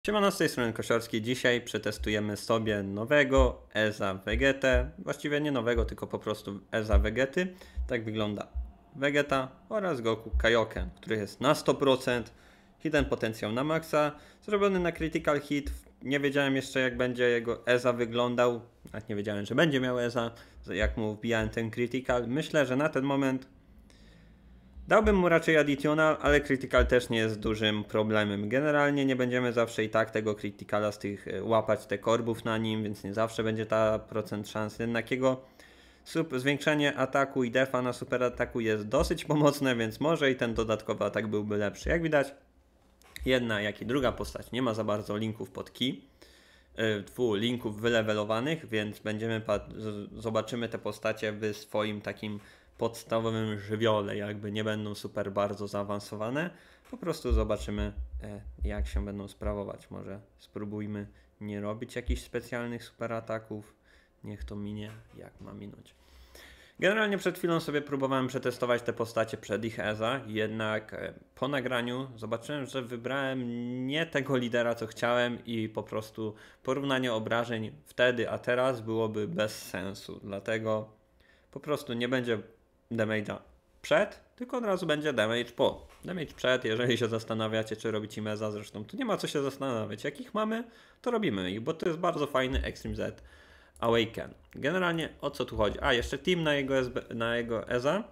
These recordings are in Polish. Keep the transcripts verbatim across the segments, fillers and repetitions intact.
Siemano, z tej strony Kosiorski. Dzisiaj przetestujemy sobie nowego Eza Vegetę. Właściwie nie nowego, tylko po prostu Eza Vegety. Tak wygląda Vegeta oraz Goku Kaioken, który jest na sto procent. Hidden potencjał na maksa. Zrobiony na Critical Hit. Nie wiedziałem jeszcze, jak będzie jego Eza wyglądał. Nawet nie wiedziałem, że będzie miał Eza. Jak mu wbijałem ten Critical. Myślę, że na ten moment dałbym mu raczej Additional, ale Critical też nie jest dużym problemem. Generalnie nie będziemy zawsze i tak tego Criticala z tych łapać te korbów na nim, więc nie zawsze będzie ta procent szans. Jednak jego zwiększenie ataku i defa na super ataku jest dosyć pomocne, więc może i ten dodatkowy atak byłby lepszy. Jak widać, jedna jak i druga postać nie ma za bardzo linków pod ki. Dwóch linków wylewelowanych, więc będziemy zobaczymy te postacie w swoim takim podstawowym żywiole, jakby nie będą super bardzo zaawansowane. Po prostu zobaczymy, jak się będą sprawować. Może spróbujmy nie robić jakichś specjalnych super ataków. Niech to minie, jak ma minąć. Generalnie przed chwilą sobie próbowałem przetestować te postacie przed ich Eza, jednak po nagraniu zobaczyłem, że wybrałem nie tego lidera, co chciałem i po prostu porównanie obrażeń wtedy a teraz byłoby bez sensu. Dlatego po prostu nie będzie damage'a przed, tylko od razu będzie damage po. Damage przed, jeżeli się zastanawiacie, czy robić im Eza, zresztą tu nie ma co się zastanawiać. Jak ich mamy, to robimy ich, bo to jest bardzo fajny Extreme Z Awaken. Generalnie o co tu chodzi? A, jeszcze team na jego, S B, na jego Eza.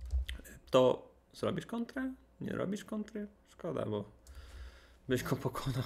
To zrobisz kontrę? Nie robisz kontry? Szkoda, bo byś go pokonał.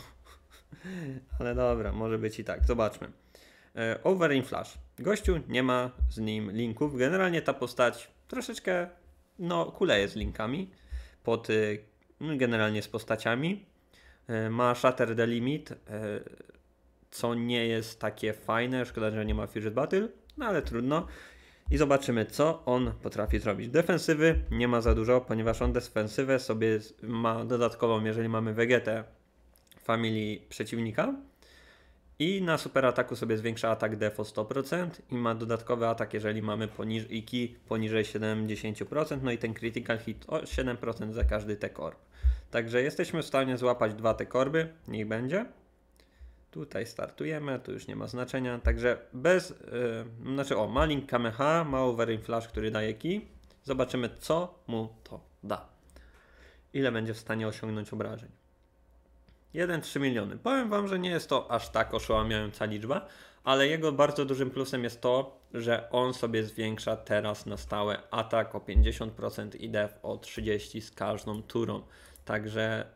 Ale dobra, może być i tak. Zobaczmy. E, Overin Flash. Gościu nie ma z nim linków. Generalnie ta postać troszeczkę no kuleje z linkami. Pod, no, generalnie z postaciami. E, ma Shatter the Limit. E, co nie jest takie fajne, szkoda, że nie ma Furious Battle, no ale trudno. I zobaczymy, co on potrafi zrobić. Defensywy nie ma za dużo, ponieważ on defensywę sobie ma dodatkową, jeżeli mamy Vegetę Family przeciwnika. I na super ataku sobie zwiększa atak def o sto procent i ma dodatkowy atak, jeżeli mamy poniż i ki poniżej siedemdziesiąt procent, no i ten critical hit o siedem procent za każdy T-Korb. Także jesteśmy w stanie złapać dwa T-Korby, niech będzie. Tutaj startujemy, tu już nie ma znaczenia, także bez, yy, znaczy o, ma link Kameha, ma Overin Flash, który daje ki. Zobaczymy, co mu to da. Ile będzie w stanie osiągnąć obrażeń. jeden przecinek trzy miliony. Powiem wam, że nie jest to aż tak oszałamiająca liczba, ale jego bardzo dużym plusem jest to, że on sobie zwiększa teraz na stałe atak o pięćdziesiąt procent i def o trzydzieści procent z każdą turą. Także...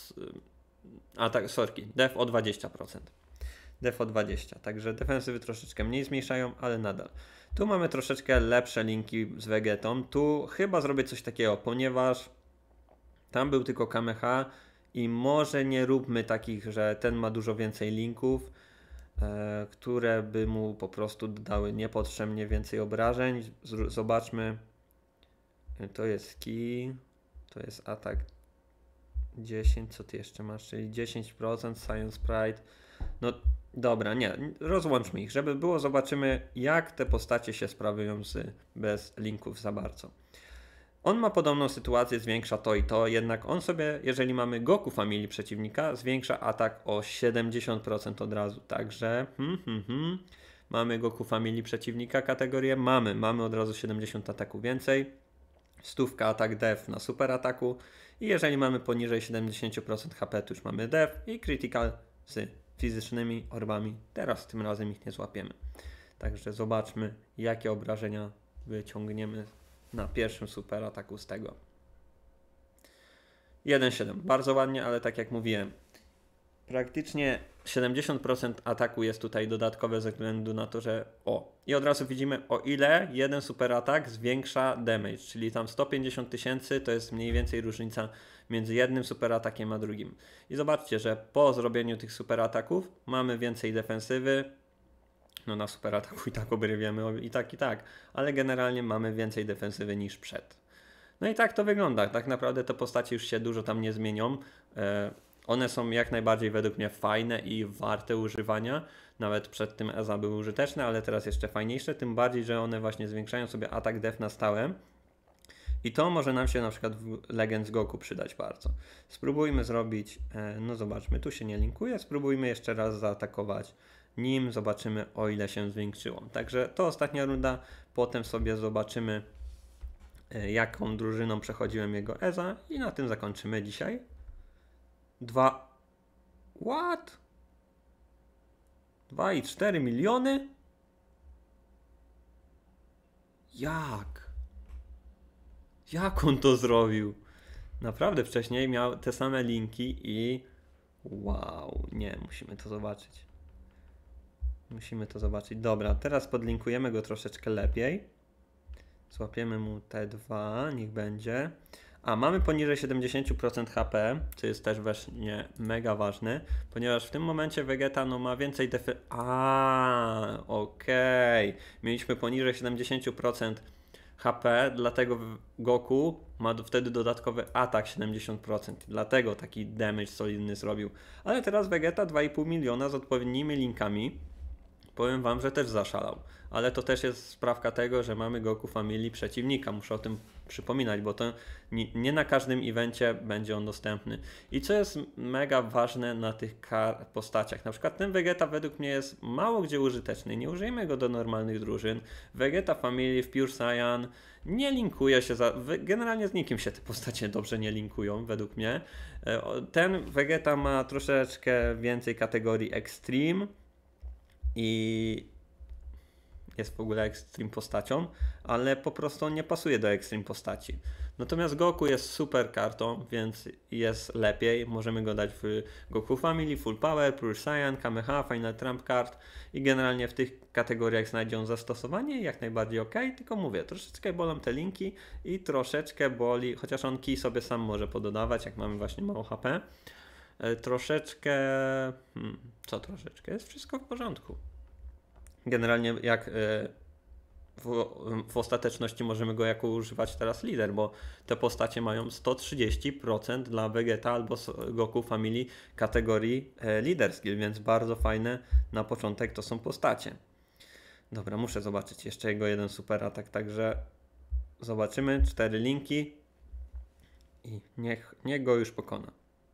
A tak, sorki, def o dwadzieścia procent. Def o dwadzieścia procent, także defensywy troszeczkę mniej zmniejszają, ale nadal. Tu mamy troszeczkę lepsze linki z Vegetą. Tu chyba zrobię coś takiego, ponieważ tam był tylko Kameha i może nie róbmy takich, że ten ma dużo więcej linków, e, które by mu po prostu dały niepotrzebnie więcej obrażeń. Z zobaczmy. To jest ki, to jest atak dziesięć, co ty jeszcze masz, czyli dziesięć procent Science Pride. No dobra, nie, rozłączmy ich, żeby było, zobaczymy jak te postacie się sprawują z, bez linków za bardzo. On ma podobną sytuację, zwiększa to i to, jednak on sobie, jeżeli mamy Goku Family przeciwnika, zwiększa atak o siedemdziesiąt procent od razu, także hmm, hmm, hmm. Mamy Goku Family przeciwnika kategorię, mamy, mamy od razu siedemdziesiąt ataku więcej, stówka atak def na super ataku i jeżeli mamy poniżej siedemdziesiąt procent H P, to już mamy def i critical z fizycznymi orbami. Teraz tym razem ich nie złapiemy. Także zobaczmy, jakie obrażenia wyciągniemy na pierwszym super ataku z tego. jeden przecinek siedem. Bardzo ładnie, ale tak jak mówiłem, praktycznie siedemdziesiąt procent ataku jest tutaj dodatkowe ze względu na to, że o. I od razu widzimy, o ile jeden super atak zwiększa damage, czyli tam sto pięćdziesiąt tysięcy to jest mniej więcej różnica między jednym super atakiem a drugim. I zobaczcie, że po zrobieniu tych super ataków mamy więcej defensywy. No na super ataku i tak obrywiemy i tak i tak, ale generalnie mamy więcej defensywy niż przed. No i tak to wygląda. Tak naprawdę te postacie już się dużo tam nie zmienią. E One są jak najbardziej według mnie fajne i warte używania. Nawet przed tym Eza były użyteczne, ale teraz jeszcze fajniejsze. Tym bardziej, że one właśnie zwiększają sobie atak def na stałe. I to może nam się na przykład w Legends Goku przydać bardzo. Spróbujmy zrobić, no zobaczmy, tu się nie linkuje, spróbujmy jeszcze raz zaatakować nim, zobaczymy o ile się zwiększyło. Także to ostatnia runda, potem sobie zobaczymy jaką drużyną przechodziłem jego Eza i na tym zakończymy dzisiaj. Dwa... What? dwa i cztery miliony? Jak? Jak on to zrobił? Naprawdę wcześniej miał te same linki i... Wow, nie, musimy to zobaczyć. Musimy to zobaczyć. Dobra, teraz podlinkujemy go troszeczkę lepiej. Złapiemy mu te dwa, niech będzie. A, mamy poniżej siedemdziesiąt procent H P, co jest też właśnie mega ważne, ponieważ w tym momencie Vegeta no, ma więcej defi... A, okej. Okay. Mieliśmy poniżej siedemdziesiąt procent H P, dlatego Goku ma wtedy dodatkowy atak siedemdziesiąt procent. Dlatego taki damage solidny zrobił. Ale teraz Vegeta dwa i pół miliona z odpowiednimi linkami. Powiem wam, że też zaszalał. Ale to też jest sprawka tego, że mamy Goku Family przeciwnika. Muszę o tym przypominać, bo to nie, nie na każdym evencie będzie on dostępny. I co jest mega ważne na tych postaciach. Na przykład ten Vegeta według mnie jest mało gdzie użyteczny. Nie użyjmy go do normalnych drużyn. Vegeta Family w Pure Saiyan nie linkuje się za... Generalnie z nikim się te postacie dobrze nie linkują, według mnie. Ten Vegeta ma troszeczkę więcej kategorii Extreme i jest w ogóle Extreme postacią, ale po prostu on nie pasuje do Extreme postaci. Natomiast Goku jest super kartą, więc jest lepiej. Możemy go dać w Goku Family, Full Power, Pure Saiyan, Kameha, Final Trump Card i generalnie w tych kategoriach znajdzie on zastosowanie, jak najbardziej ok, tylko mówię, troszeczkę bolą te linki i troszeczkę boli, chociaż on key sobie sam może pododawać, jak mamy właśnie mało H P. Troszeczkę... Hmm, co troszeczkę? Jest wszystko w porządku. Generalnie jak w, w ostateczności możemy go jako używać teraz lider, bo te postacie mają sto trzydzieści procent dla Vegeta albo Goku Family kategorii Leader Skill, więc bardzo fajne na początek to są postacie. Dobra, muszę zobaczyć jeszcze jego jeden super atak, także zobaczymy, cztery linki i niech, niech go już pokona.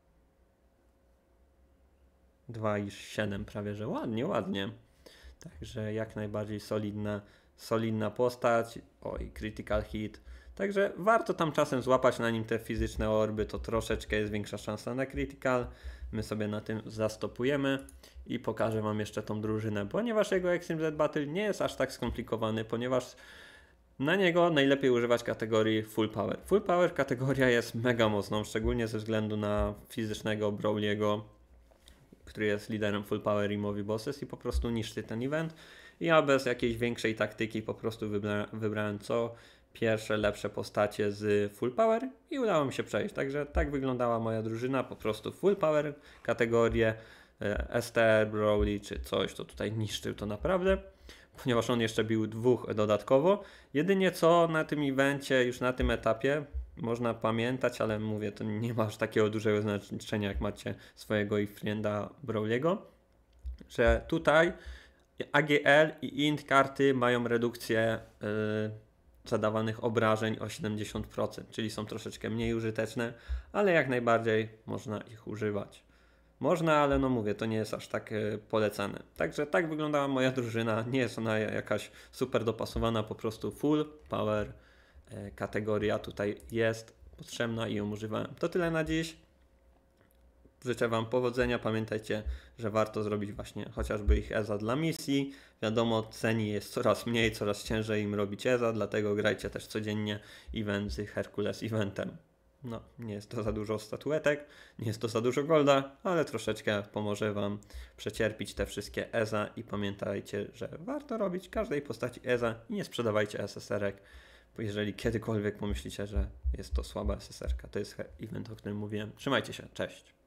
dwa i siedem prawie, że ładnie, ładnie. Także jak najbardziej solidna, solidna postać. Oj, critical hit. Także warto tam czasem złapać na nim te fizyczne orby, to troszeczkę jest większa szansa na critical. My sobie na tym zastopujemy i pokażę wam jeszcze tą drużynę, ponieważ jego Extreme Z Battle nie jest aż tak skomplikowany, ponieważ na niego najlepiej używać kategorii Full Power. Full Power kategoria jest mega mocną, szczególnie ze względu na fizycznego Broly'ego, który jest liderem Full Power i Movi Bosses i po prostu niszczy ten event. Ja bez jakiejś większej taktyki po prostu wybra wybrałem co pierwsze lepsze postacie z Full Power i udało mi się przejść. Także tak wyglądała moja drużyna, po prostu Full Power kategorię, S T R, Broly czy coś, to tutaj niszczył to naprawdę, ponieważ on jeszcze bił dwóch dodatkowo. Jedynie co na tym evencie, już na tym etapie można pamiętać, ale mówię, to nie ma aż takiego dużego znaczenia, jak macie swojego i frienda Broly'ego, że tutaj A G L i int karty mają redukcję yy, zadawanych obrażeń o siedemdziesiąt procent, czyli są troszeczkę mniej użyteczne, ale jak najbardziej można ich używać. Można, ale no mówię, to nie jest aż tak yy, polecane. Także tak wyglądała moja drużyna, nie jest ona jakaś super dopasowana, po prostu full power kategoria tutaj jest potrzebna i ją używałem. To tyle na dziś. Życzę wam powodzenia. Pamiętajcie, że warto zrobić właśnie chociażby ich Eza dla misji. Wiadomo, ceni jest coraz mniej, coraz ciężej im robić Eza, dlatego grajcie też codziennie event z Herkules eventem. No, nie jest to za dużo statuetek, nie jest to za dużo golda, ale troszeczkę pomoże wam przecierpić te wszystkie Eza i pamiętajcie, że warto robić każdej postaci Eza i nie sprzedawajcie S S R-ek. Bo jeżeli kiedykolwiek pomyślicie, że jest to słaba S S R-ka, to jest event, o którym mówiłem. Trzymajcie się, cześć!